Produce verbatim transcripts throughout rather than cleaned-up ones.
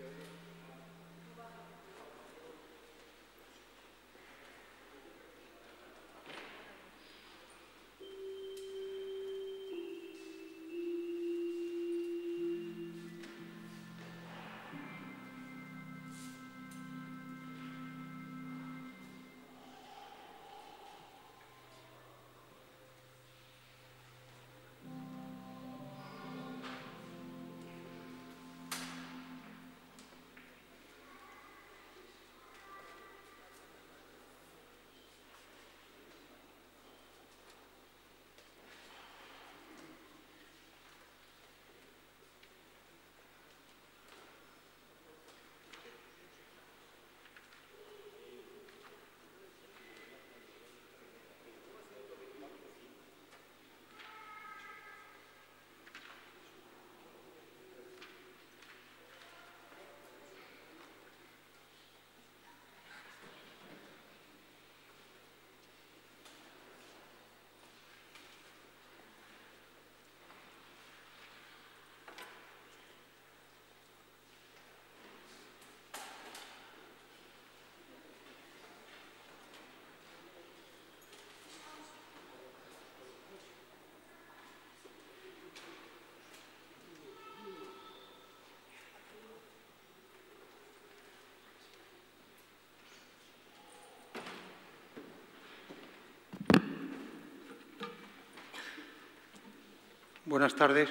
Buenas tardes.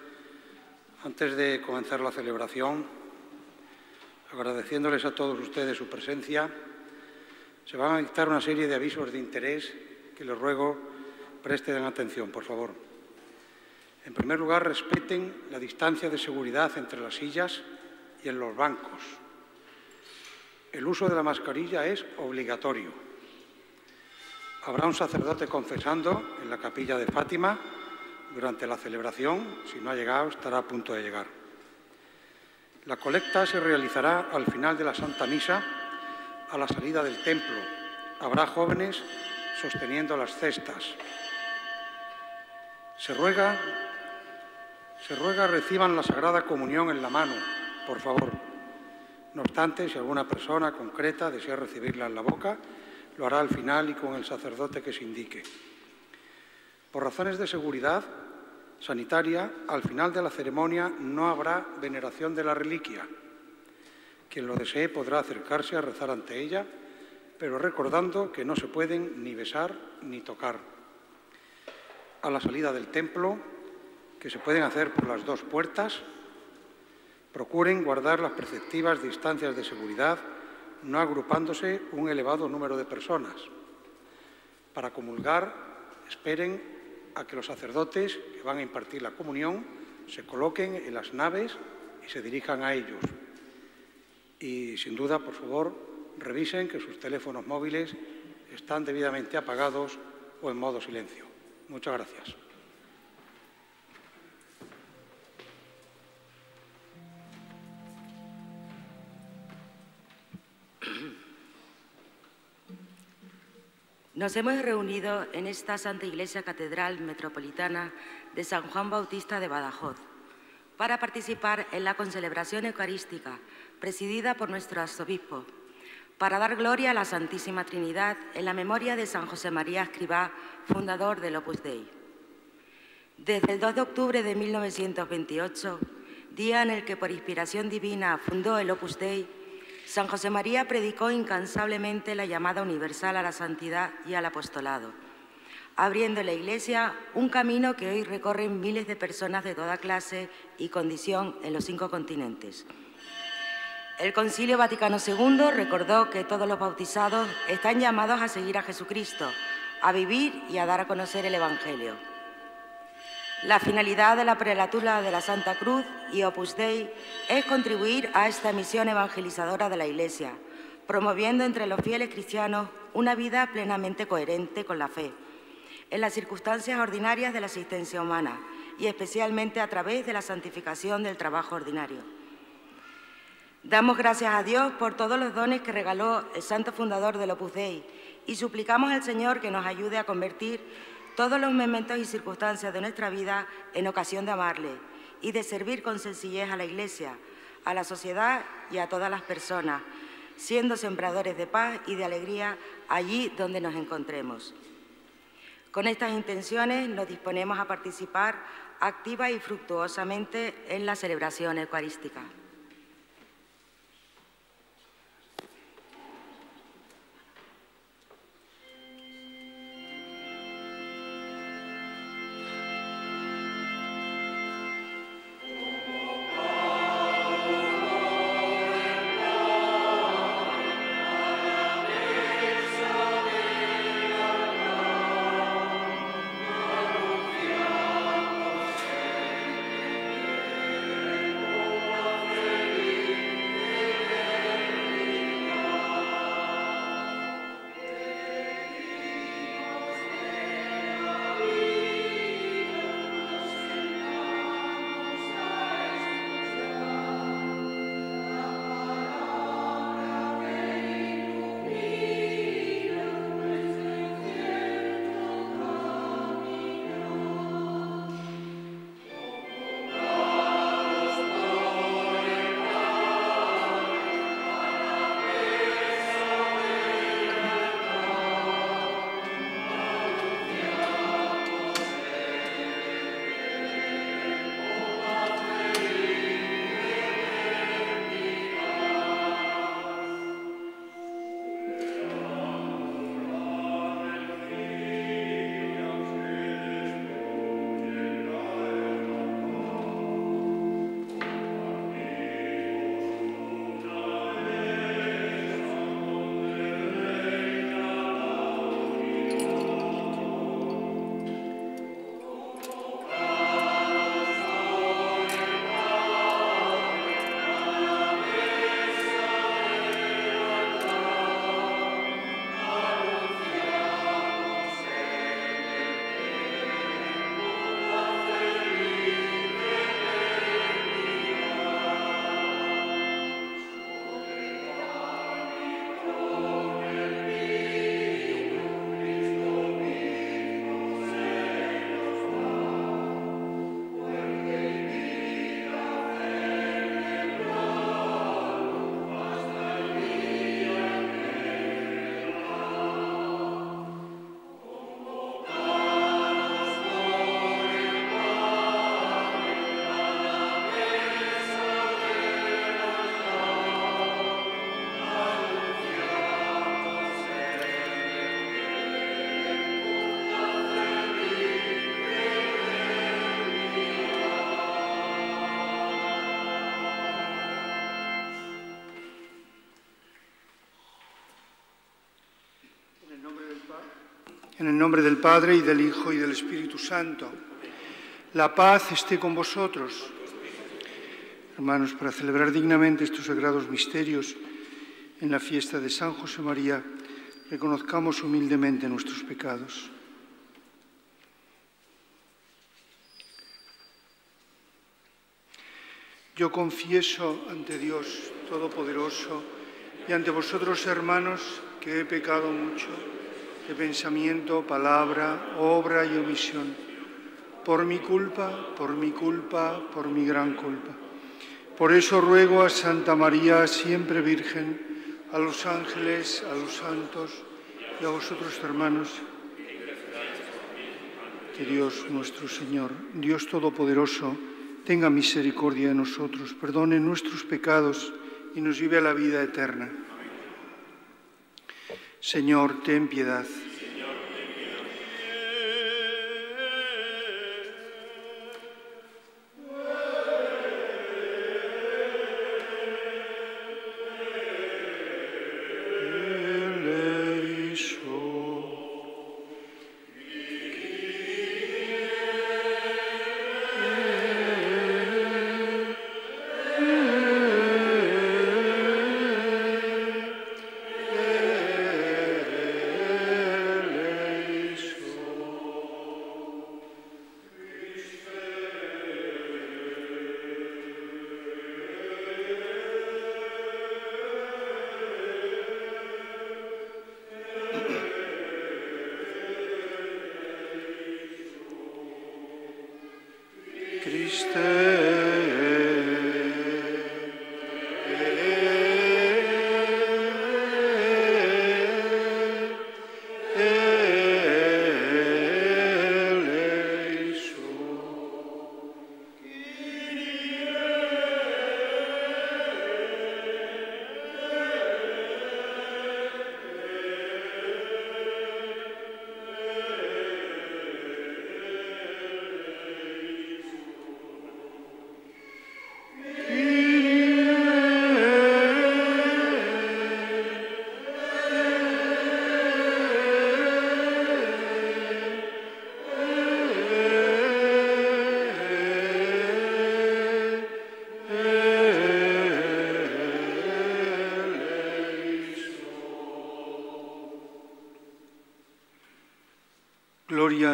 Antes de comenzar la celebración, agradeciéndoles a todos ustedes su presencia, se van a dictar una serie de avisos de interés que les ruego presten atención, por favor. En primer lugar, respeten la distancia de seguridad entre las sillas y en los bancos. El uso de la mascarilla es obligatorio. Habrá un sacerdote confesando en la capilla de Fátima durante la celebración. Si no ha llegado, estará a punto de llegar. La colecta se realizará al final de la Santa Misa, a la salida del templo. Habrá jóvenes sosteniendo las cestas. Se ruega, se ruega reciban la Sagrada Comunión en la mano, por favor. No obstante, si alguna persona concreta desea recibirla en la boca, lo hará al final y con el sacerdote que se indique. Por razones de seguridad sanitaria, al final de la ceremonia no habrá veneración de la reliquia. Quien lo desee podrá acercarse a rezar ante ella, pero recordando que no se pueden ni besar ni tocar. A la salida del templo, que se pueden hacer por las dos puertas, procuren guardar las preceptivas distancias de seguridad, no agrupándose un elevado número de personas. Para comulgar, esperen a que los sacerdotes que van a impartir la comunión se coloquen en las naves y se dirijan a ellos. Y, sin duda, por favor, revisen que sus teléfonos móviles están debidamente apagados o en modo silencio. Muchas gracias. Nos hemos reunido en esta Santa Iglesia Catedral Metropolitana de San Juan Bautista de Badajoz para participar en la concelebración eucarística presidida por nuestro arzobispo, para dar gloria a la Santísima Trinidad en la memoria de San José María Escrivá, fundador del Opus Dei. Desde el dos de octubre de mil novecientos veintiocho, día en el que por inspiración divina fundó el Opus Dei, San José María predicó incansablemente la llamada universal a la santidad y al apostolado, abriendo en la Iglesia un camino que hoy recorren miles de personas de toda clase y condición en los cinco continentes. El Concilio Vaticano segundo recordó que todos los bautizados están llamados a seguir a Jesucristo, a vivir y a dar a conocer el Evangelio. La finalidad de la prelatura de la Santa Cruz y Opus Dei es contribuir a esta misión evangelizadora de la Iglesia, promoviendo entre los fieles cristianos una vida plenamente coherente con la fe, en las circunstancias ordinarias de la existencia humana y especialmente a través de la santificación del trabajo ordinario. Damos gracias a Dios por todos los dones que regaló el santo fundador del Opus Dei y suplicamos al Señor que nos ayude a convertir todos los momentos y circunstancias de nuestra vida en ocasión de amarle y de servir con sencillez a la Iglesia, a la sociedad y a todas las personas, siendo sembradores de paz y de alegría allí donde nos encontremos. Con estas intenciones nos disponemos a participar activa y fructuosamente en la celebración eucarística. En el nombre del Padre, y del Hijo, y del Espíritu Santo. La paz esté con vosotros. Hermanos, para celebrar dignamente estos sagrados misterios en la fiesta de San José María, reconozcamos humildemente nuestros pecados. Yo confieso ante Dios Todopoderoso y ante vosotros, hermanos, que he pecado mucho de pensamiento, palabra, obra y omisión, por mi culpa, por mi culpa, por mi gran culpa. Por eso ruego a Santa María, siempre Virgen, a los ángeles, a los santos y a vosotros, hermanos, que Dios nuestro Señor, Dios Todopoderoso, tenga misericordia de nosotros, perdone nuestros pecados y nos lleve a la vida eterna. Señor, ten piedad.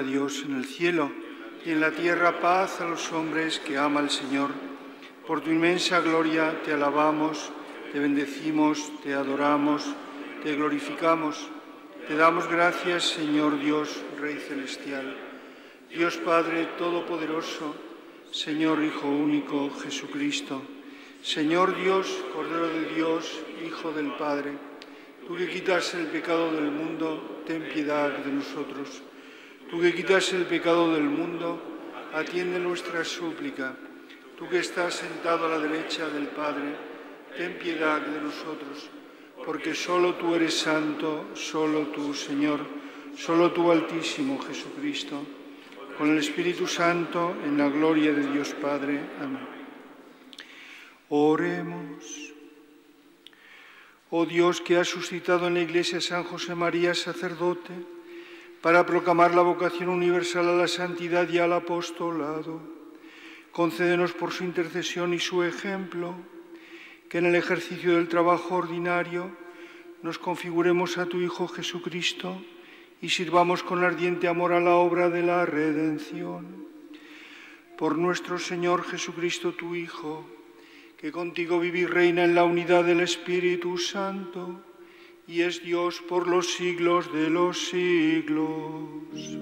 a Dios en el cielo y en la tierra paz a los hombres que ama el Señor. Por tu inmensa gloria te alabamos, te bendecimos, te adoramos, te glorificamos. Te damos gracias, Señor Dios, Rey celestial, Dios Padre todopoderoso, Señor Hijo único, Jesucristo, Señor Dios, Cordero de Dios, Hijo del Padre. Tú que quitas el pecado del mundo, ten piedad de nosotros. Tú que quitas el pecado del mundo, atiende nuestra súplica. Tú que estás sentado a la derecha del Padre, ten piedad de nosotros. Porque solo tú eres santo, solo tú, Señor, solo tú, Altísimo Jesucristo, con el Espíritu Santo, en la gloria de Dios Padre. Amén. Oremos. Oh Dios, que has suscitado en la Iglesia a San José María, sacerdote, para proclamar la vocación universal a la santidad y al apostolado, concédenos por su intercesión y su ejemplo, que en el ejercicio del trabajo ordinario nos configuremos a tu Hijo Jesucristo y sirvamos con ardiente amor a la obra de la redención. Por nuestro Señor Jesucristo, tu Hijo, que contigo vive y reina en la unidad del Espíritu Santo, y es Dios por los siglos de los siglos.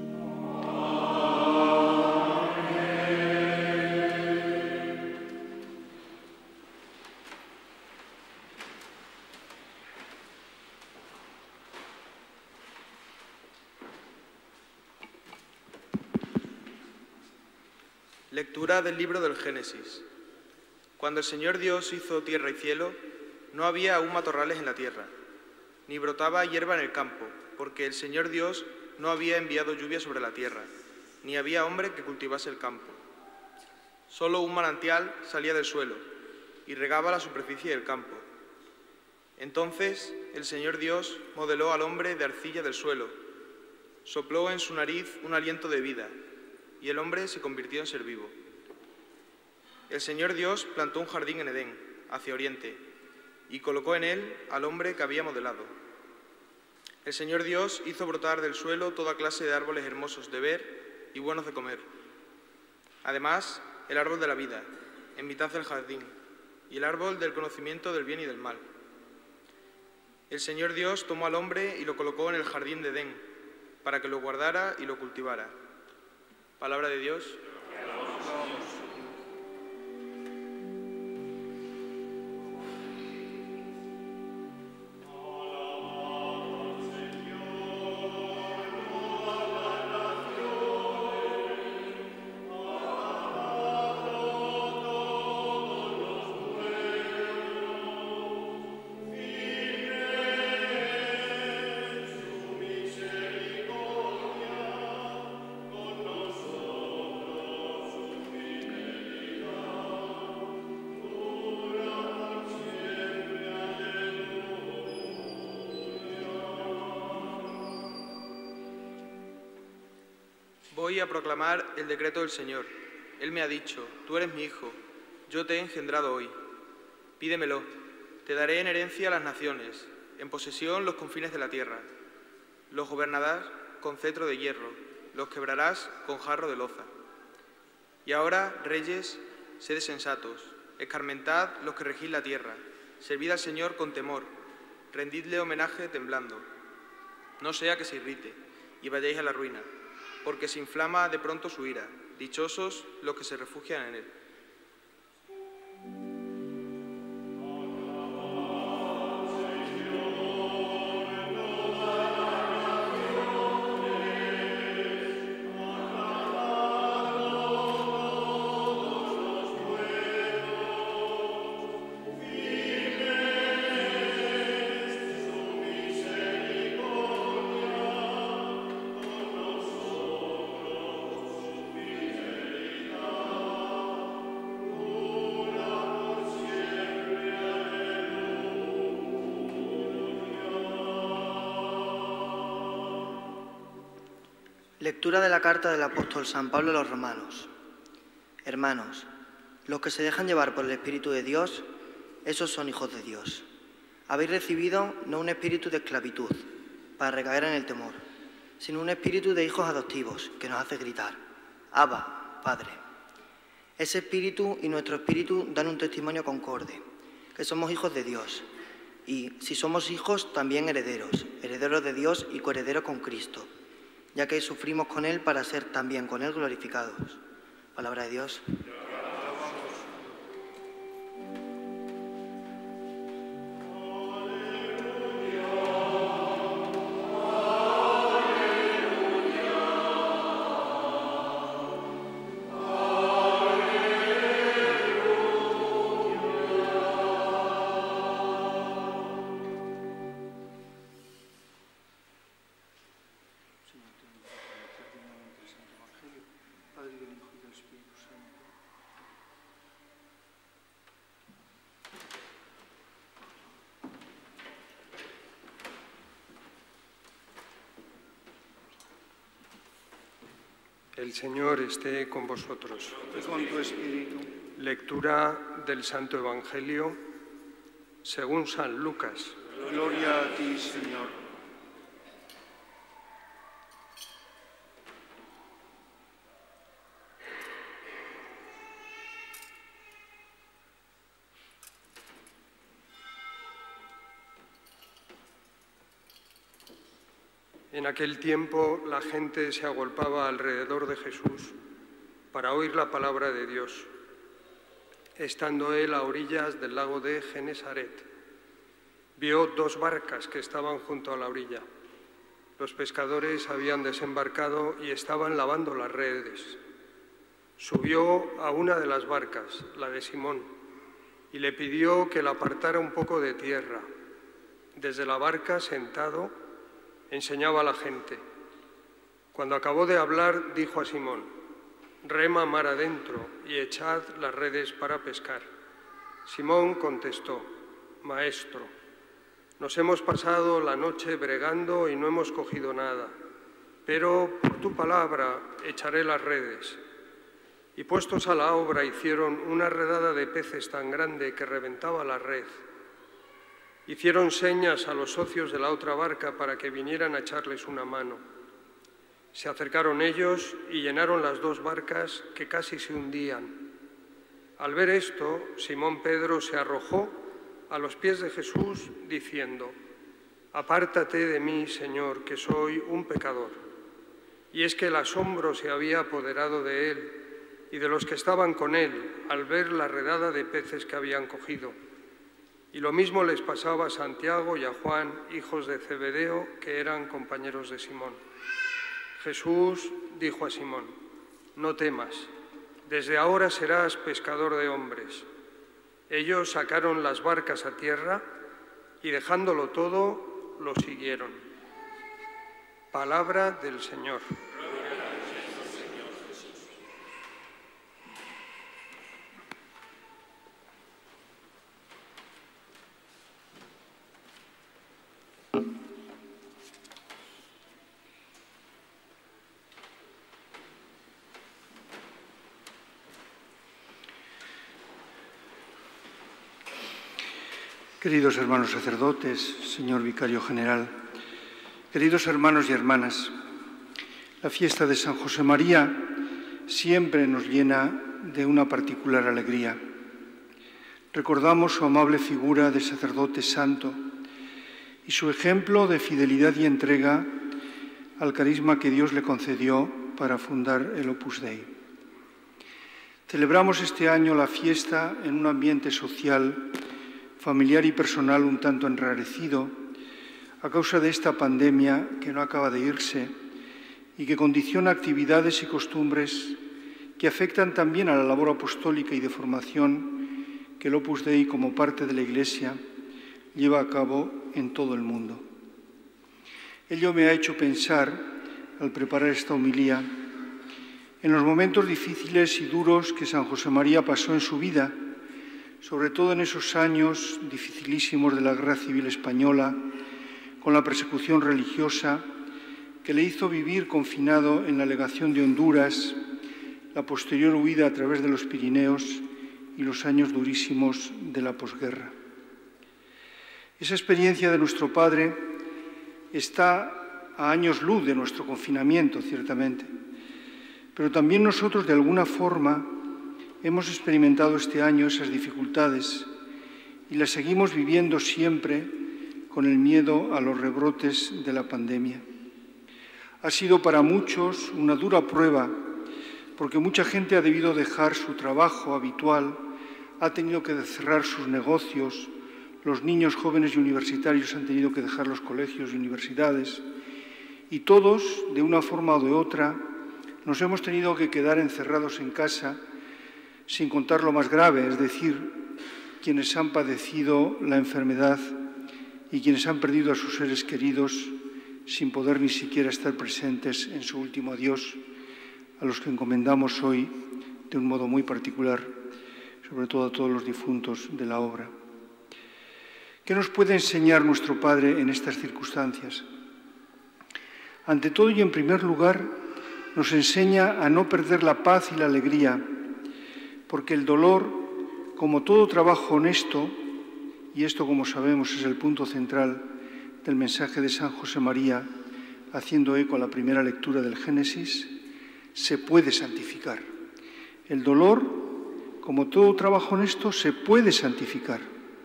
Lectura del libro del Génesis. Cuando el Señor Dios hizo tierra y cielo, no había aún matorrales en la tierra, ni brotaba hierba en el campo, porque el Señor Dios no había enviado lluvia sobre la tierra, ni había hombre que cultivase el campo. Solo un manantial salía del suelo y regaba la superficie del campo. Entonces el Señor Dios modeló al hombre de arcilla del suelo, sopló en su nariz un aliento de vida, y el hombre se convirtió en ser vivo. El Señor Dios plantó un jardín en Edén, hacia oriente, y colocó en él al hombre que había modelado. El Señor Dios hizo brotar del suelo toda clase de árboles hermosos de ver y buenos de comer. Además, el árbol de la vida, en mitad del jardín, y el árbol del conocimiento del bien y del mal. El Señor Dios tomó al hombre y lo colocó en el jardín de Edén, para que lo guardara y lo cultivara. Palabra de Dios. Voy a proclamar el decreto del Señor. Él me ha dicho, tú eres mi hijo, yo te he engendrado hoy. Pídemelo, te daré en herencia las naciones, en posesión los confines de la tierra. Los gobernarás con cetro de hierro, los quebrarás con jarro de loza. Y ahora, reyes, sed sensatos, escarmentad los que regís la tierra, servid al Señor con temor, rendidle homenaje temblando. No sea que se irrite y vayáis a la ruina, porque se inflama de pronto su ira. Dichosos los que se refugian en él. Lectura de la carta del apóstol San Pablo a los romanos. Hermanos, los que se dejan llevar por el Espíritu de Dios, esos son hijos de Dios. Habéis recibido no un espíritu de esclavitud, para recaer en el temor, sino un espíritu de hijos adoptivos que nos hace gritar: Abba, Padre. Ese espíritu y nuestro espíritu dan un testimonio concorde, que somos hijos de Dios. Y si somos hijos, también herederos, herederos de Dios y coherederos con Cristo, ya que sufrimos con Él para ser también con Él glorificados. Palabra de Dios. El Señor esté con vosotros. Y con tu espíritu. Lectura del Santo Evangelio según San Lucas. Gloria a ti, Señor. En aquel tiempo la gente se agolpaba alrededor de Jesús para oír la palabra de Dios. Estando él a orillas del lago de Genesaret, vio dos barcas que estaban junto a la orilla. Los pescadores habían desembarcado y estaban lavando las redes. Subió a una de las barcas, la de Simón, y le pidió que la apartara un poco de tierra. Desde la barca, sentado, enseñaba a la gente. Cuando acabó de hablar, dijo a Simón: «Rema mar adentro y echad las redes para pescar». Simón contestó: «Maestro, nos hemos pasado la noche bregando y no hemos cogido nada, pero por tu palabra echaré las redes». Y puestos a la obra hicieron una redada de peces tan grande que reventaba la red. Hicieron señas a los socios de la otra barca para que vinieran a echarles una mano. Se acercaron ellos y llenaron las dos barcas que casi se hundían. Al ver esto, Simón Pedro se arrojó a los pies de Jesús diciendo: «Apártate de mí, Señor, que soy un pecador». Y es que el asombro se había apoderado de él y de los que estaban con él al ver la redada de peces que habían cogido. Y lo mismo les pasaba a Santiago y a Juan, hijos de Zebedeo, que eran compañeros de Simón. Jesús dijo a Simón: «No temas, desde ahora serás pescador de hombres». Ellos sacaron las barcas a tierra y, dejándolo todo, lo siguieron. Palabra del Señor. Queridos hermanos sacerdotes, señor vicario general, queridos hermanos y hermanas, la fiesta de San José María siempre nos llena de una particular alegría. Recordamos su amable figura de sacerdote santo y su ejemplo de fidelidad y entrega al carisma que Dios le concedió para fundar el Opus Dei. Celebramos este año la fiesta en un ambiente social, familiar y personal un tanto enrarecido a causa de esta pandemia que no acaba de irse y que condiciona actividades y costumbres que afectan también a la labor apostólica y de formación que el Opus Dei, como parte de la Iglesia, lleva a cabo en todo el mundo. Ello me ha hecho pensar, al preparar esta homilía, en los momentos difíciles y duros que San José María pasó en su vida, sobre todo en esos años dificilísimos de la Guerra Civil Española, con la persecución religiosa que le hizo vivir confinado en la legación de Honduras, la posterior huida a través de los Pirineos y los años durísimos de la posguerra. Esa experiencia de nuestro Padre está a años luz de nuestro confinamiento, ciertamente. Pero también nosotros, de alguna forma, hemos experimentado este año esas dificultades y las seguimos viviendo siempre con el miedo a los rebrotes de la pandemia. Ha sido para muchos una dura prueba, porque mucha gente ha debido dejar su trabajo habitual, ha tenido que cerrar sus negocios, los niños jóvenes y universitarios han tenido que dejar los colegios y universidades, y todos, de una forma o de otra, nos hemos tenido que quedar encerrados en casa, sin contar lo más grave, es decir, quienes han padecido la enfermedad y quienes han perdido a sus seres queridos sin poder ni siquiera estar presentes en su último adiós, a los que encomendamos hoy de un modo muy particular, sobre todo a todos los difuntos de la obra. ¿Qué nos puede enseñar nuestro Padre en estas circunstancias? Ante todo y en primer lugar, nos enseña a no perder la paz y la alegría, porque el dolor, como todo trabajo honesto, y esto, como sabemos, es el punto central del mensaje de San José María, haciendo eco a la primera lectura del Génesis, se puede santificar. El dolor, como todo trabajo honesto, se puede santificar.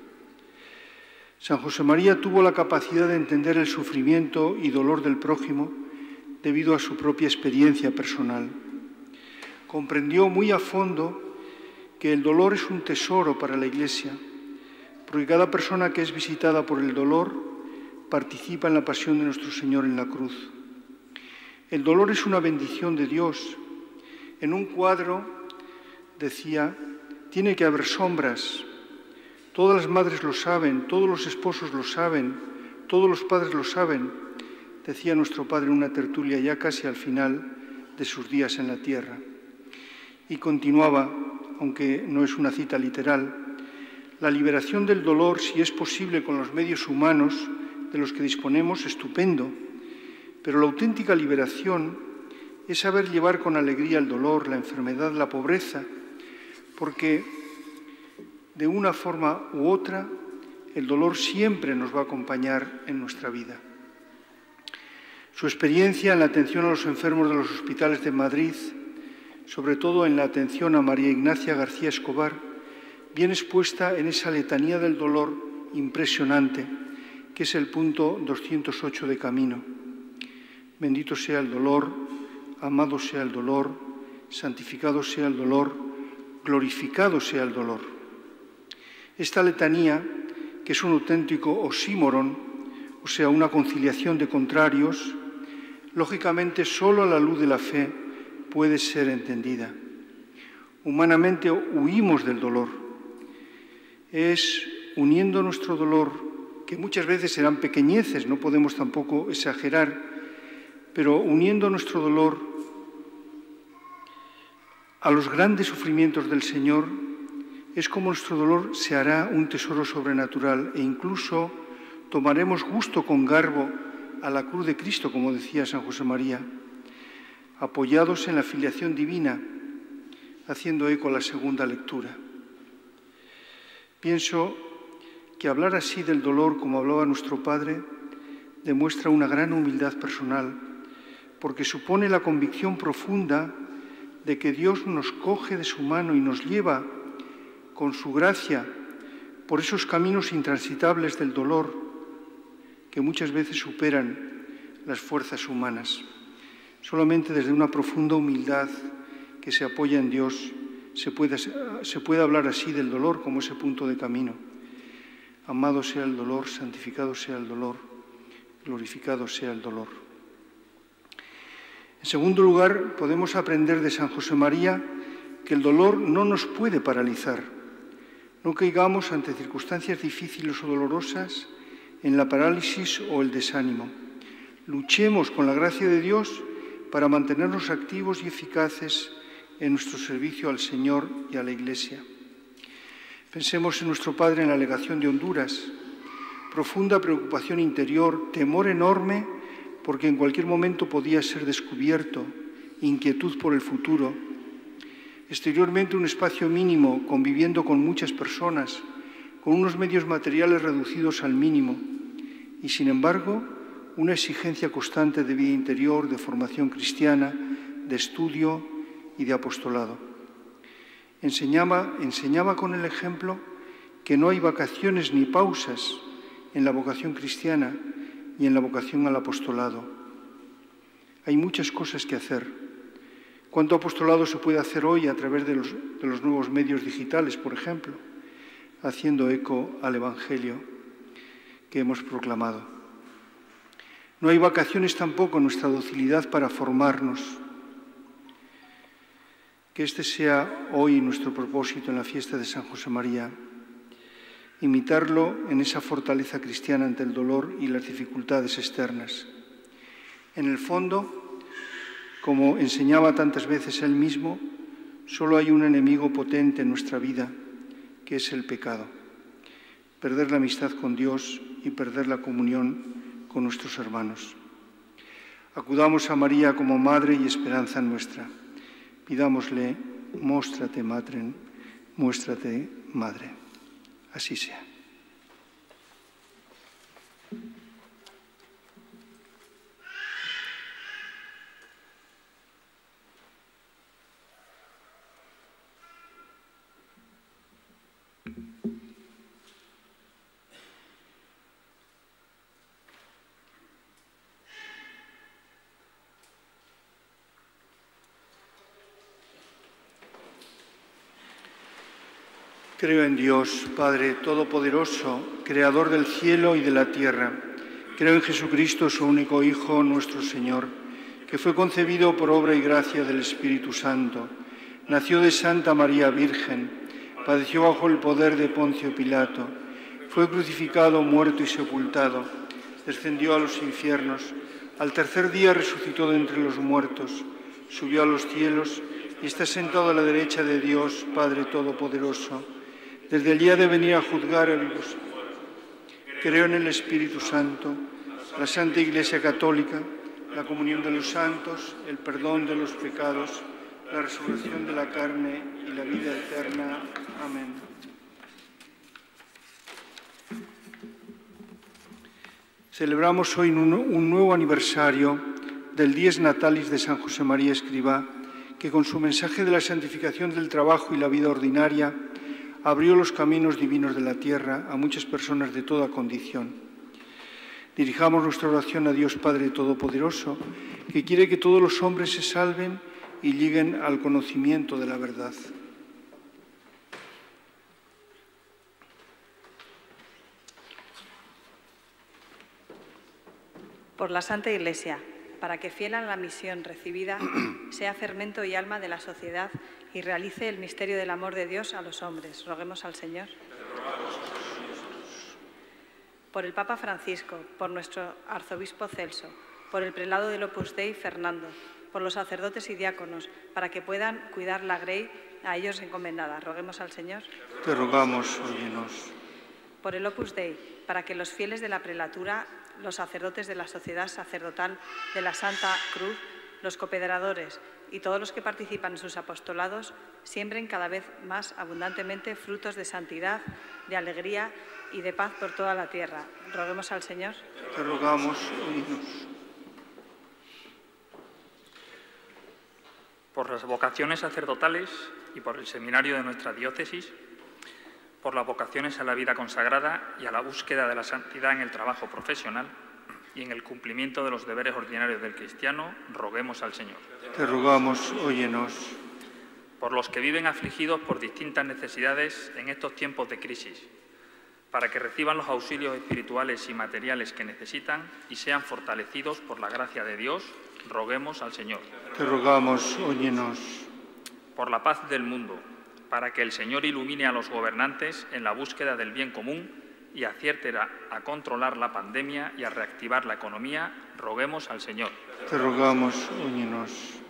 San José María tuvo la capacidad de entender el sufrimiento y dolor del prójimo debido a su propia experiencia personal. Comprendió muy a fondo que el dolor es un tesoro para la Iglesia, porque cada persona que es visitada por el dolor participa en la pasión de nuestro Señor en la cruz. El dolor es una bendición de Dios. En un cuadro decía, tiene que haber sombras. Todas las madres lo saben, todos los esposos lo saben, todos los padres lo saben, decía nuestro Padre en una tertulia ya casi al final de sus días en la tierra. Y continuaba, aunque no es una cita literal, la liberación del dolor, si es posible con los medios humanos de los que disponemos, estupendo, pero la auténtica liberación es saber llevar con alegría el dolor, la enfermedad, la pobreza, porque de una forma u otra el dolor siempre nos va a acompañar en nuestra vida. Su experiencia en la atención a los enfermos de los hospitales de Madrid, sobre todo en la atención a María Ignacia García Escobar, viene expuesta en esa letanía del dolor impresionante, que es el punto doscientos ocho de Camino. Bendito sea el dolor, amado sea el dolor, santificado sea el dolor, glorificado sea el dolor. Esta letanía, que es un auténtico oxímoron, o sea, una conciliación de contrarios, lógicamente solo a la luz de la fe puede ser entendida. Humanamente huimos del dolor. Es uniendo nuestro dolor, que muchas veces serán pequeñeces, no podemos tampoco exagerar, pero uniendo nuestro dolor a los grandes sufrimientos del Señor, es como nuestro dolor se hará un tesoro sobrenatural e incluso tomaremos gusto con garbo a la cruz de Cristo, como decía San José María, apoyados en la filiación divina, haciendo eco a la segunda lectura. Pienso que hablar así del dolor, como hablaba nuestro Padre, demuestra una gran humildad personal, porque supone la convicción profunda de que Dios nos coge de su mano y nos lleva con su gracia por esos caminos intransitables del dolor que muchas veces superan las fuerzas humanas. Solamente desde una profunda humildad que se apoya en Dios se puede, se puede hablar así del dolor como ese punto de camino. Amado sea el dolor, santificado sea el dolor, glorificado sea el dolor. En segundo lugar, podemos aprender de San José María que el dolor no nos puede paralizar. No caigamos ante circunstancias difíciles o dolorosas en la parálisis o el desánimo. Luchemos con la gracia de Dios para mantenernos activos y eficaces en nuestro servicio al Señor y a la Iglesia. Pensemos en nuestro Padre en la legación de Honduras. Profunda preocupación interior, temor enorme porque en cualquier momento podía ser descubierto, inquietud por el futuro. Exteriormente un espacio mínimo, conviviendo con muchas personas, con unos medios materiales reducidos al mínimo. Y sin embargo, una exigencia constante de vida interior, de formación cristiana, de estudio y de apostolado. Enseñaba, enseñaba con el ejemplo que no hay vacaciones ni pausas en la vocación cristiana y en la vocación al apostolado. Hay muchas cosas que hacer. ¿Cuánto apostolado se puede hacer hoy a través de los, de los nuevos medios digitales, por ejemplo, haciendo eco al Evangelio que hemos proclamado? No hay vacaciones tampoco en nuestra docilidad para formarnos. Que este sea hoy nuestro propósito en la fiesta de San José María, imitarlo en esa fortaleza cristiana ante el dolor y las dificultades externas. En el fondo, como enseñaba tantas veces él mismo, solo hay un enemigo potente en nuestra vida, que es el pecado. Perder la amistad con Dios y perder la comunión con nuestros hermanos. Acudamos a María como madre y esperanza nuestra. Pidámosle, móstrate, Matrem, muéstrate, Madre. Así sea. Creo en Dios, Padre Todopoderoso, Creador del cielo y de la tierra. Creo en Jesucristo, su único Hijo, nuestro Señor, que fue concebido por obra y gracia del Espíritu Santo. Nació de Santa María Virgen, padeció bajo el poder de Poncio Pilato, fue crucificado, muerto y sepultado, descendió a los infiernos, al tercer día resucitó de entre los muertos, subió a los cielos y está sentado a la derecha de Dios, Padre Todopoderoso. Desde el día de venir a juzgar a vivos. Creo en el Espíritu Santo, la Santa Iglesia Católica, la comunión de los santos, el perdón de los pecados, la resurrección de la carne y la vida eterna. Amén. Celebramos hoy un nuevo aniversario del Dies Natalis de San José María Escrivá, que con su mensaje de la santificación del trabajo y la vida ordinaria abrió los caminos divinos de la tierra a muchas personas de toda condición. Dirijamos nuestra oración a Dios Padre Todopoderoso, que quiere que todos los hombres se salven y lleguen al conocimiento de la verdad. Por la Santa Iglesia, para que fiel a la misión recibida, sea fermento y alma de la sociedad y realice el misterio del amor de Dios a los hombres. Roguemos al Señor. Por el Papa Francisco, por nuestro arzobispo Celso, por el prelado del Opus Dei Fernando, por los sacerdotes y diáconos, para que puedan cuidar la grey a ellos encomendada. Roguemos al Señor. Te rogamos, óyenos. Por el Opus Dei, para que los fieles de la prelatura, los sacerdotes de la sociedad sacerdotal de la Santa Cruz, los cooperadores y todos los que participan en sus apostolados siembren cada vez más abundantemente frutos de santidad, de alegría y de paz por toda la tierra. Roguemos al Señor. Te rogamos, oídos. Por las vocaciones sacerdotales y por el seminario de nuestra diócesis, por las vocaciones a la vida consagrada y a la búsqueda de la santidad en el trabajo profesional y en el cumplimiento de los deberes ordinarios del cristiano, roguemos al Señor. Te rogamos, óyenos. Por los que viven afligidos por distintas necesidades en estos tiempos de crisis, para que reciban los auxilios espirituales y materiales que necesitan y sean fortalecidos por la gracia de Dios, roguemos al Señor. Te rogamos, óyenos. Por la paz del mundo, para que el Señor ilumine a los gobernantes en la búsqueda del bien común y acierte a controlar la pandemia y a reactivar la economía, roguemos al Señor. Te rogamos, óyenos.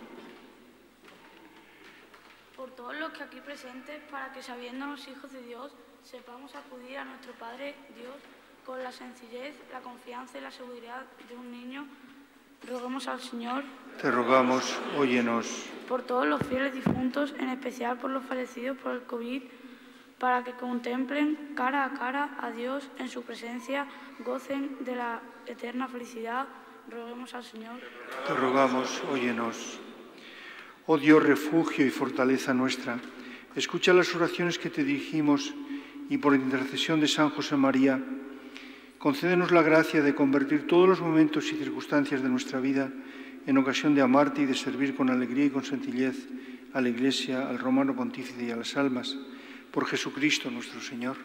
Por todos los que aquí presentes, para que sabiéndonos hijos de Dios, sepamos acudir a nuestro Padre Dios con la sencillez, la confianza y la seguridad de un niño, roguemos al Señor. Te rogamos, óyenos. Por todos los fieles difuntos, en especial por los fallecidos por el COVID, para que contemplen cara a cara a Dios en su presencia, gocen de la eterna felicidad. Roguemos al Señor. Te rogamos, óyenos. Oh Dios, refugio y fortaleza nuestra, escucha las oraciones que te dirigimos y por intercesión de San José María, concédenos la gracia de convertir todos los momentos y circunstancias de nuestra vida en ocasión de amarte y de servir con alegría y con sencillez a la Iglesia, al Romano Pontífice y a las almas, por Jesucristo nuestro Señor.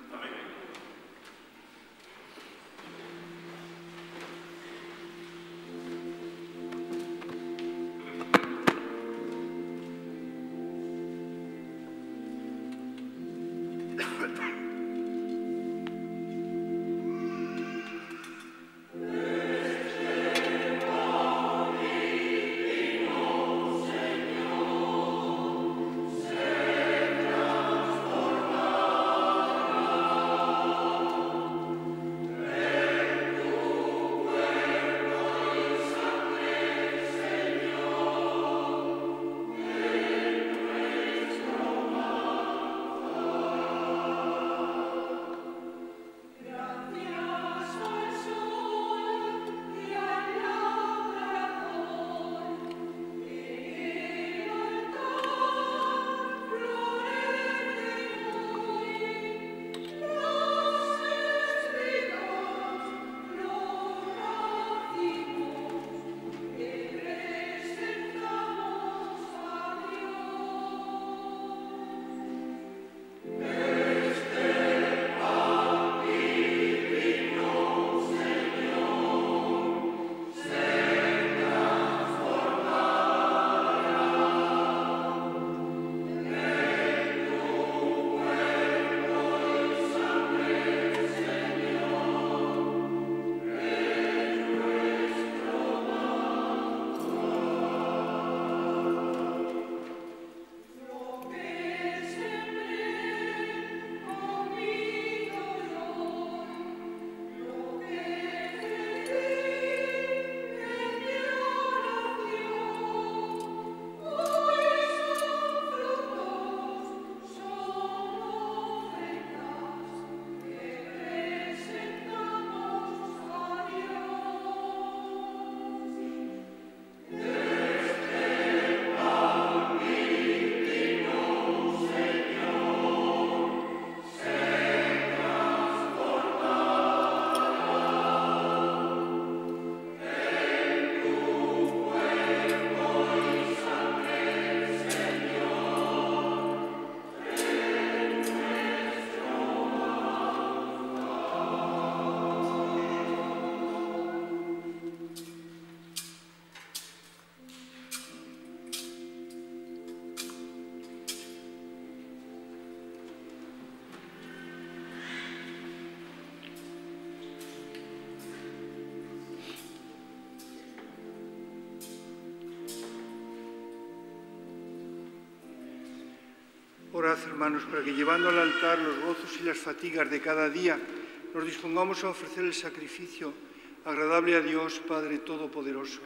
Orad, hermanos, para que llevando al altar los gozos y las fatigas de cada día, nos dispongamos a ofrecer el sacrificio agradable a Dios, Padre Todopoderoso.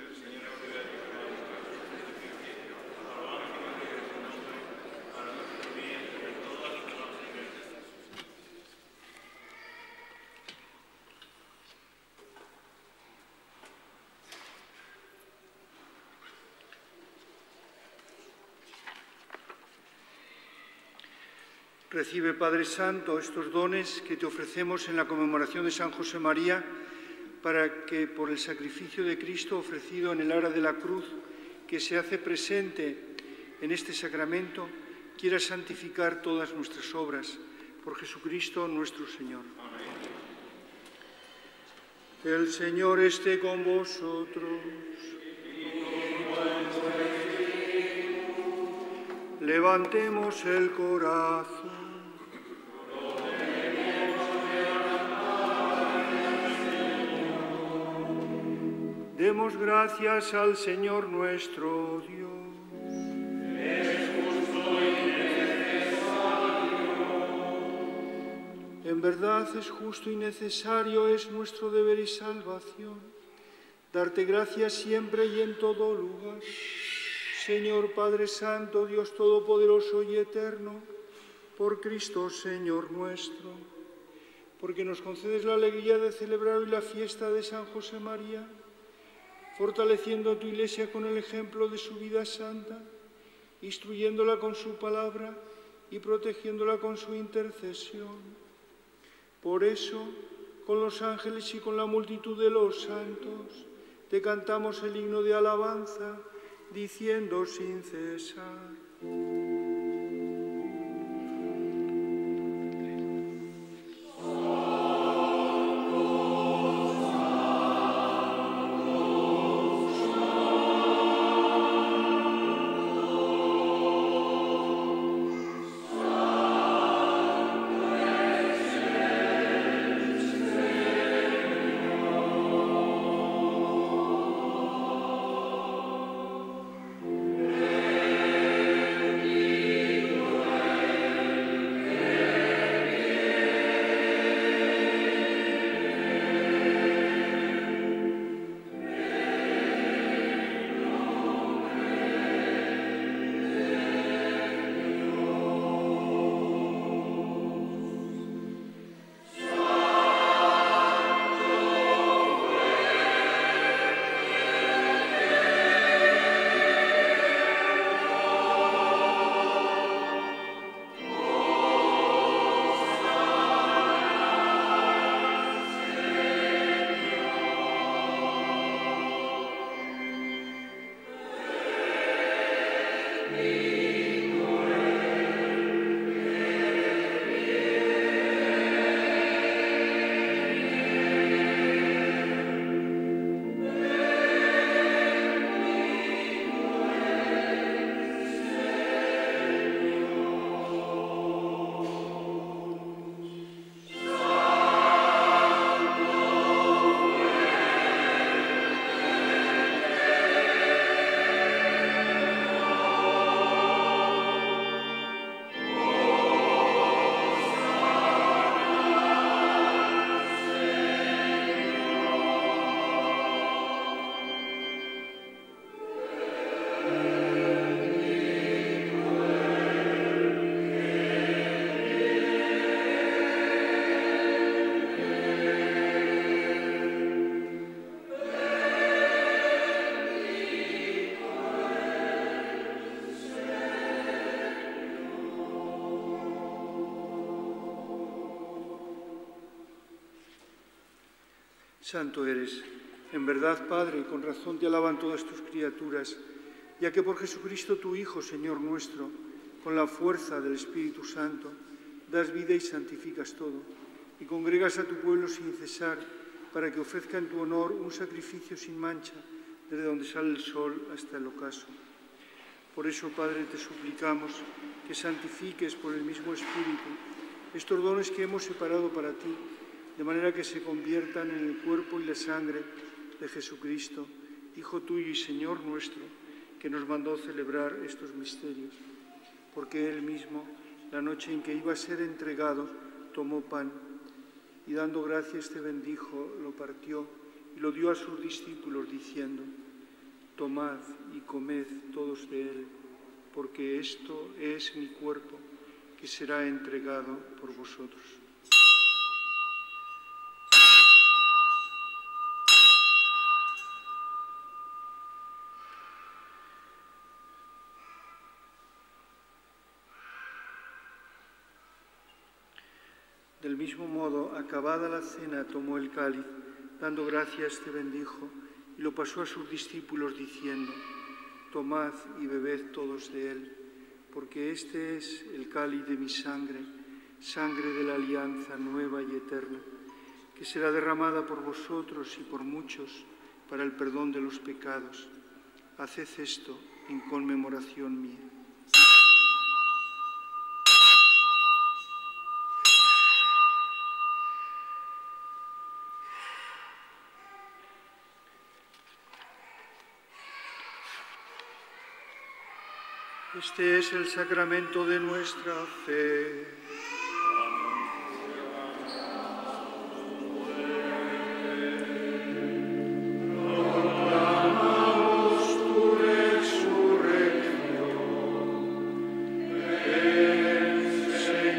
Recibe, Padre Santo, estos dones que te ofrecemos en la conmemoración de San José María, para que por el sacrificio de Cristo ofrecido en el ara de la cruz, que se hace presente en este sacramento, quieras santificar todas nuestras obras. Por Jesucristo nuestro Señor. Amén. El Señor esté con vosotros. Levantemos el corazón. Demos gracias al Señor nuestro Dios. Es justo y necesario. En verdad es justo y necesario, es nuestro deber y salvación, darte gracias siempre y en todo lugar. Señor Padre Santo, Dios Todopoderoso y Eterno, Por Cristo, Señor nuestro, porque nos concedes la alegría de celebrar hoy la fiesta de San José María, fortaleciendo a tu Iglesia con el ejemplo de su vida santa, instruyéndola con su palabra y protegiéndola con su intercesión. Por eso, con los ángeles y con la multitud de los santos, te cantamos el himno de alabanza, diciendo sin cesar. Santo eres, en verdad, Padre, y con razón te alaban todas tus criaturas, ya que por Jesucristo tu Hijo, Señor nuestro, con la fuerza del Espíritu Santo, das vida y santificas todo, y congregas a tu pueblo sin cesar, para que ofrezca en tu honor un sacrificio sin mancha, desde donde sale el sol hasta el ocaso. Por eso, Padre, te suplicamos que santifiques por el mismo Espíritu estos dones que hemos separado para ti, de manera que se conviertan en el cuerpo y la sangre de Jesucristo, Hijo tuyo y Señor nuestro, que nos mandó celebrar estos misterios. Porque Él mismo, la noche en que iba a ser entregado, tomó pan y dando gracias te bendijo, lo partió y lo dio a sus discípulos diciendo: tomad y comed todos de él, porque esto es mi cuerpo, que será entregado por vosotros. Del mismo modo, acabada la cena, tomó el cáliz, dando gracias te bendijo, y lo pasó a sus discípulos diciendo: tomad y bebed todos de él, porque este es el cáliz de mi sangre, sangre de la alianza nueva y eterna, que será derramada por vosotros y por muchos para el perdón de los pecados. Haced esto en conmemoración mía. Este es el sacramento de nuestra fe. Proclamamos tu resurrección. Ven, Señor.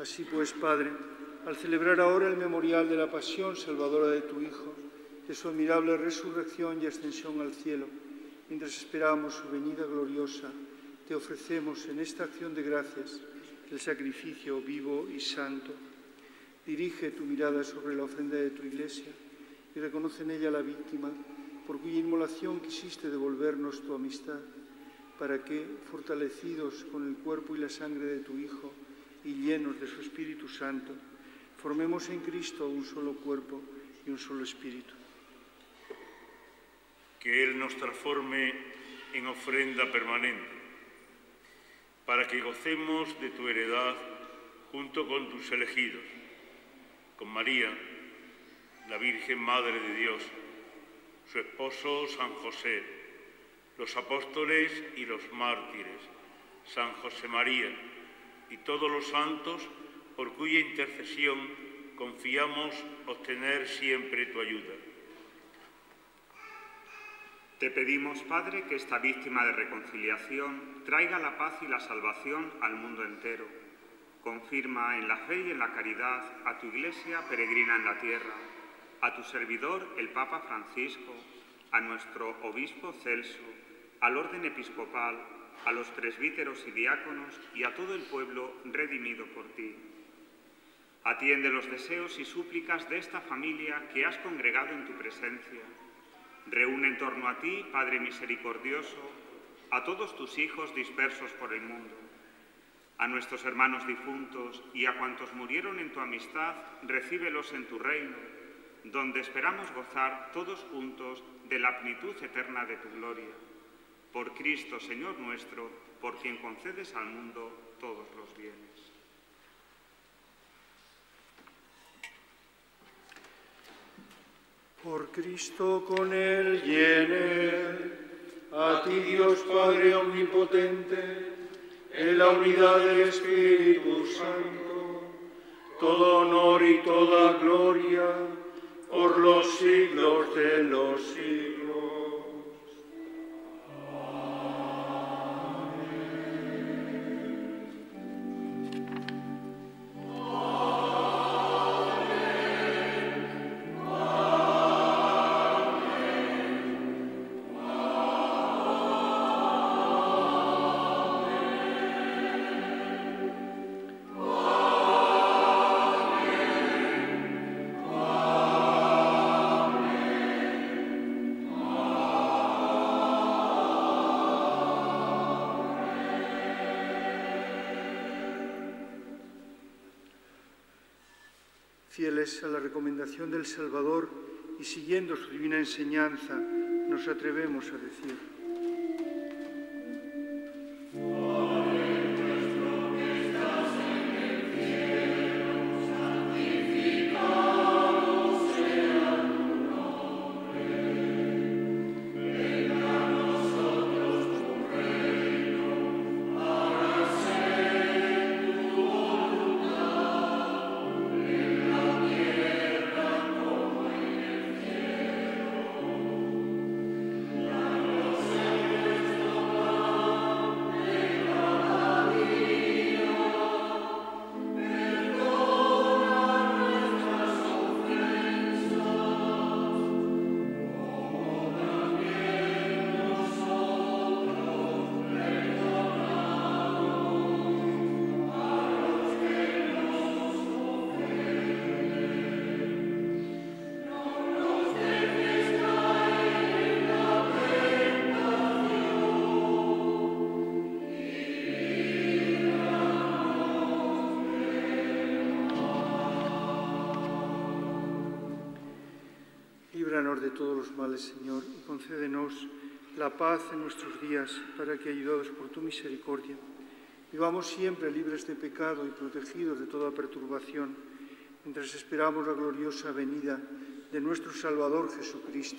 Así pues, Padre, al celebrar ahora el memorial de la pasión salvadora de tu Hijo, de su admirable resurrección y ascensión al cielo, mientras esperamos su venida gloriosa, te ofrecemos en esta acción de gracias el sacrificio vivo y santo. Dirige tu mirada sobre la ofrenda de tu Iglesia y reconoce en ella la víctima por cuya inmolación quisiste devolvernos tu amistad, para que, fortalecidos con el cuerpo y la sangre de tu Hijo y llenos de su Espíritu Santo, formemos en Cristo un solo cuerpo y un solo espíritu. Que Él nos transforme en ofrenda permanente, para que gocemos de tu heredad junto con tus elegidos, con María, la Virgen Madre de Dios, su esposo San José, los apóstoles y los mártires, San José María y todos los santos, por cuya intercesión confiamos obtener siempre tu ayuda. Te pedimos, Padre, que esta víctima de reconciliación traiga la paz y la salvación al mundo entero. Confirma en la fe y en la caridad a tu Iglesia peregrina en la tierra, a tu servidor, el Papa Francisco, a nuestro Obispo Celso, al orden episcopal, a los presbíteros y diáconos y a todo el pueblo redimido por ti. Atiende los deseos y súplicas de esta familia que has congregado en tu presencia. Reúne en torno a ti, Padre misericordioso, a todos tus hijos dispersos por el mundo, a nuestros hermanos difuntos y a cuantos murieron en tu amistad, recíbelos en tu reino, donde esperamos gozar todos juntos de la plenitud eterna de tu gloria. Por Cristo, Señor nuestro, por quien concedes al mundo todos los bienes. Por Cristo, con Él y en Él, a ti Dios Padre Omnipotente, en la unidad del Espíritu Santo, todo honor y toda gloria por los siglos de los siglos. Fieles a la recomendación del Salvador y siguiendo su divina enseñanza, nos atrevemos a decir: líbranos de todos los males, Señor, y concédenos la paz en nuestros días, para que, ayudados por tu misericordia, vivamos siempre libres de pecado y protegidos de toda perturbación, mientras esperamos la gloriosa venida de nuestro Salvador Jesucristo.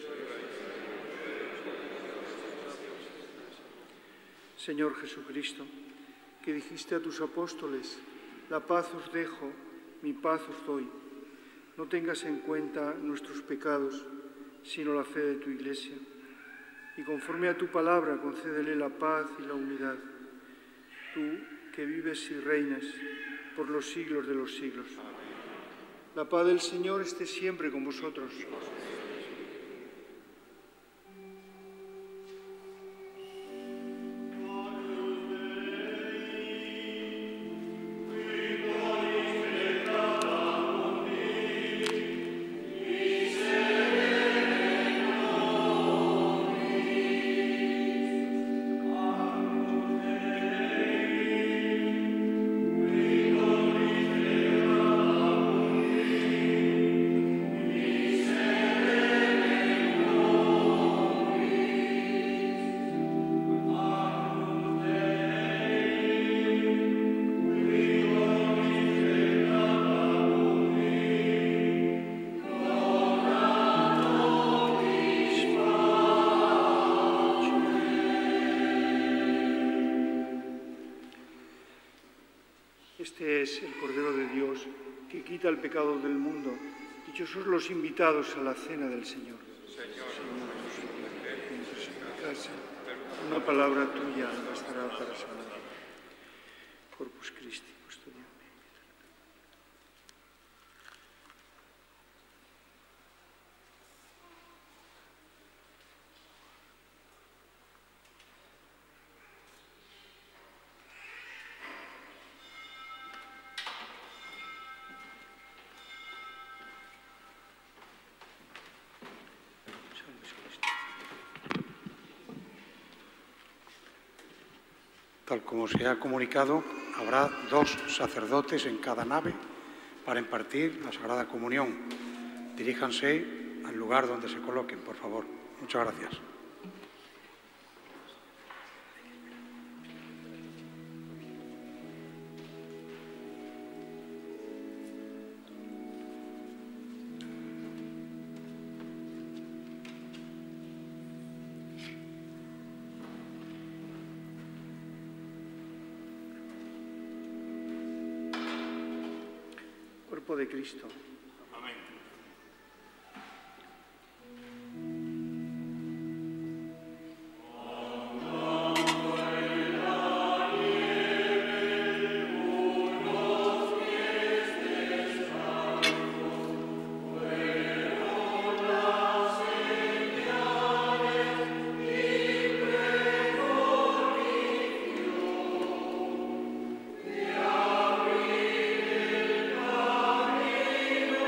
Señor Jesucristo, que dijiste a tus apóstoles: la paz os dejo, mi paz os doy. No tengas en cuenta nuestros pecados, sino la fe de tu Iglesia, y conforme a tu palabra concédele la paz y la unidad. Tú, que vives y reinas por los siglos de los siglos. La paz del Señor esté siempre con vosotros. Este es el Cordero de Dios que quita el pecado del mundo. Dichosos los invitados a la cena del Señor. Señor, mientras en mi casa, una palabra tuya bastará para salvar. Corpus Christi, custodia. Tal como se ha comunicado, habrá dos sacerdotes en cada nave para impartir la Sagrada Comunión. Diríjanse al lugar donde se coloquen, por favor. Muchas gracias. Cuerpo de Cristo. Amén. Amen.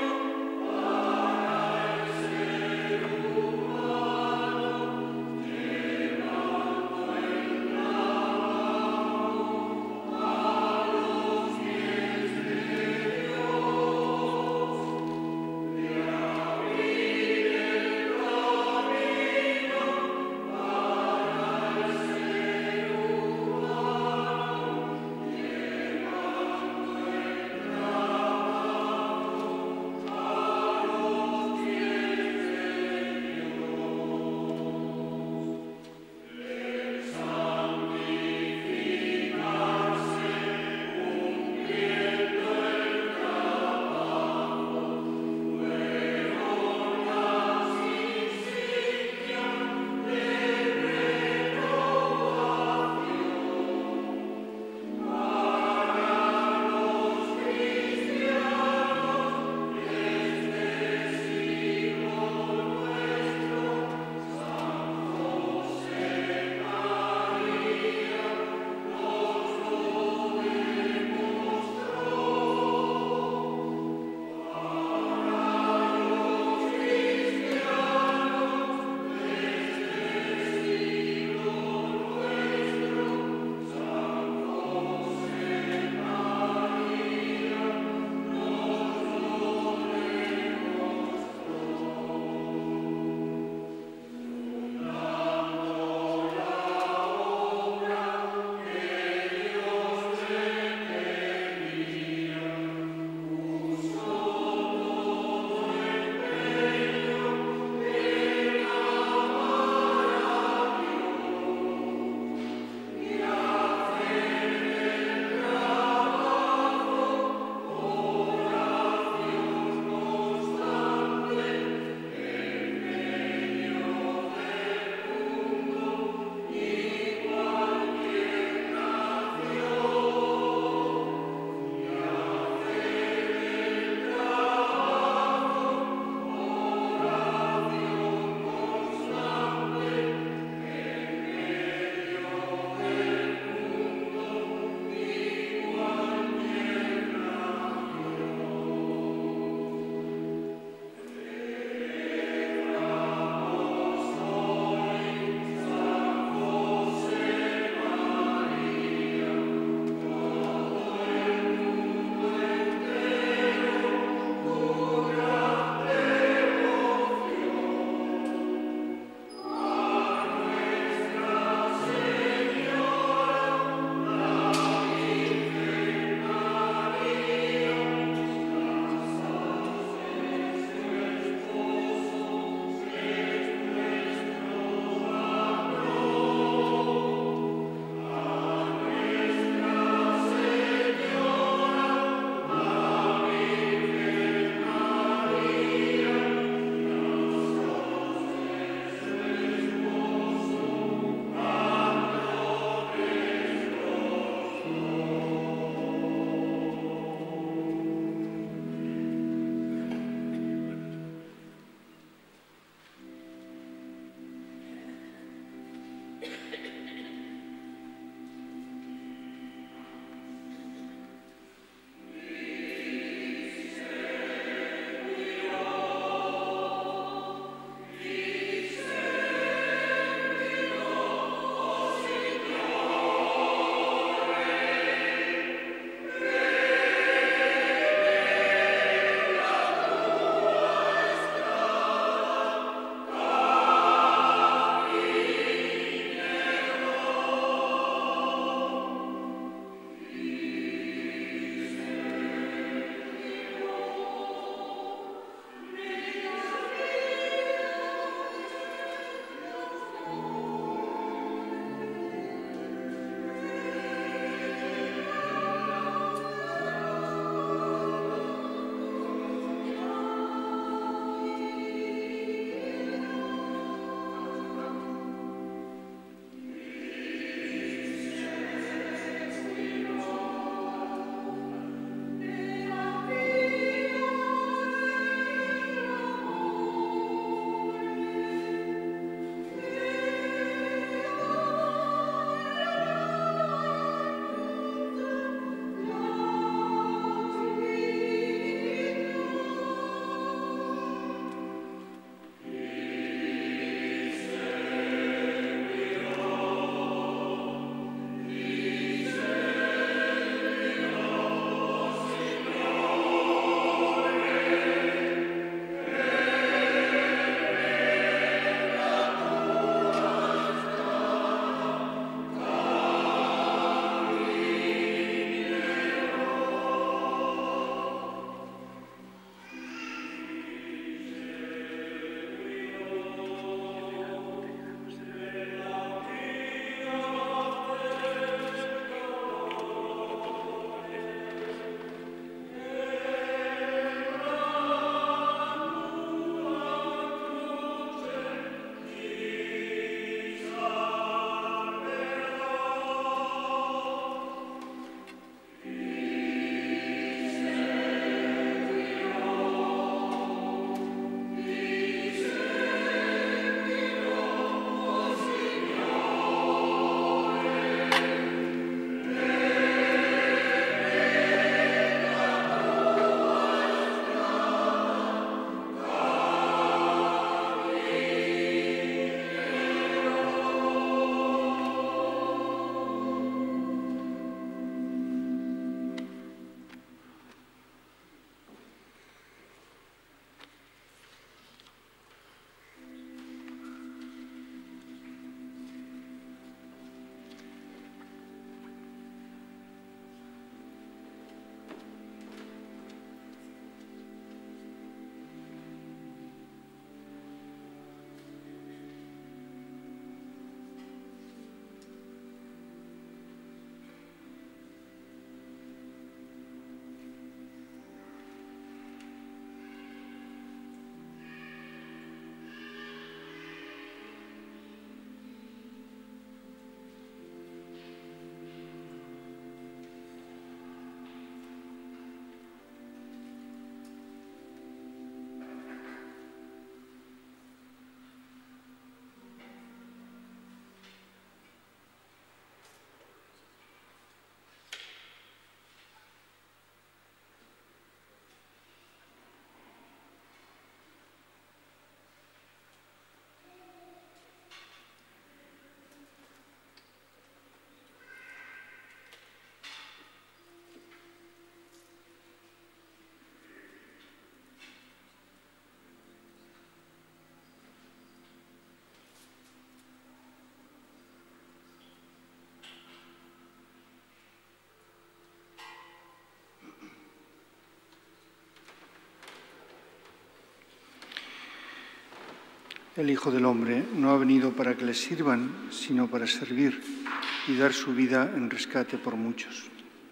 El Hijo del Hombre no ha venido para que le sirvan, sino para servir y dar su vida en rescate por muchos.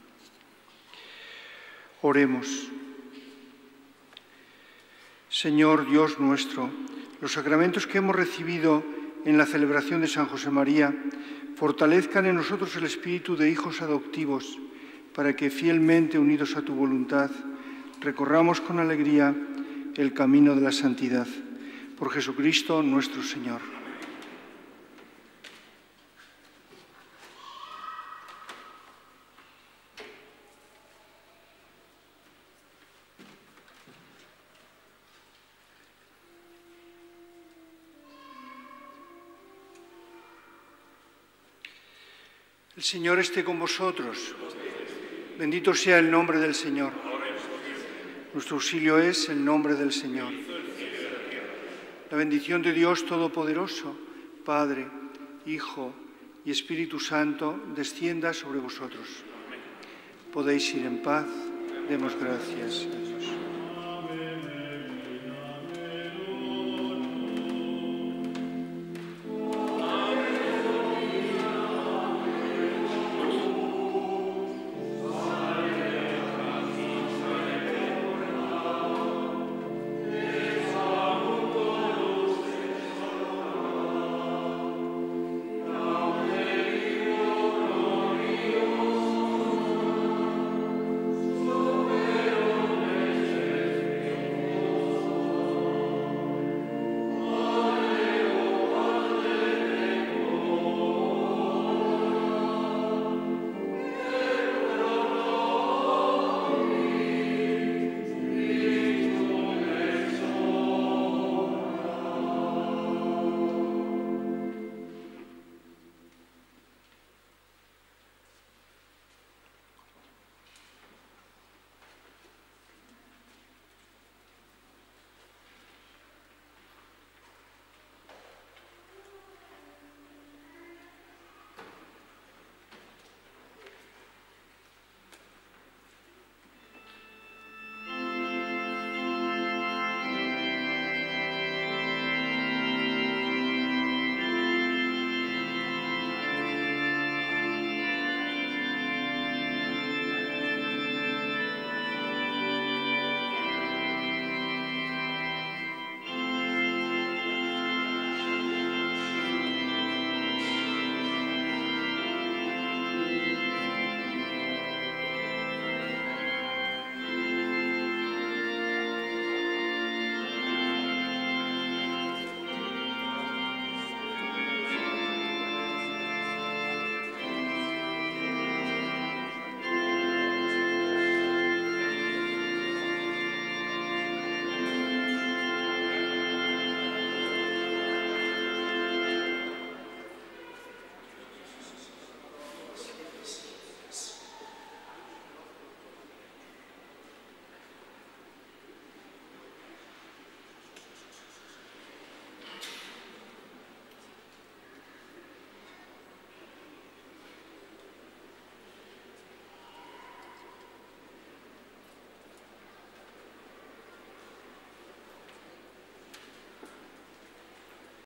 Oremos. Señor Dios nuestro, los sacramentos que hemos recibido en la celebración de San José María fortalezcan en nosotros el espíritu de hijos adoptivos, para que, fielmente unidos a tu voluntad, recorramos con alegría el camino de la santidad. Por Jesucristo nuestro Señor. El Señor esté con vosotros. Bendito sea el nombre del Señor. Nuestro auxilio es el nombre del Señor. La bendición de Dios Todopoderoso, Padre, Hijo y Espíritu Santo, descienda sobre vosotros. Podéis ir en paz. Demos gracias.